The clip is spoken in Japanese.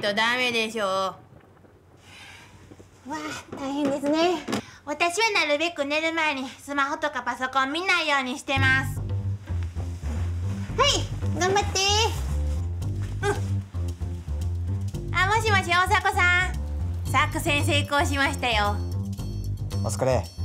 とダメでしょう。わあ、大変ですね。 私はなるべく寝る前にスマホとかパソコン見ないようにしてます。 はい、頑張って。 あ、もしもし大迫さん、作戦成功しましたよ。 お疲れ。